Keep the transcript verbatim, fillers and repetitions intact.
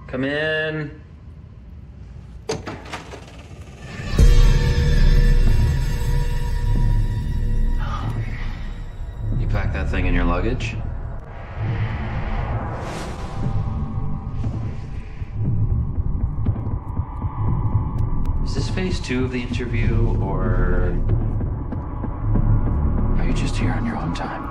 Come in. You packed that thing in your luggage? Is this phase two of the interview, or are you just here on your own time?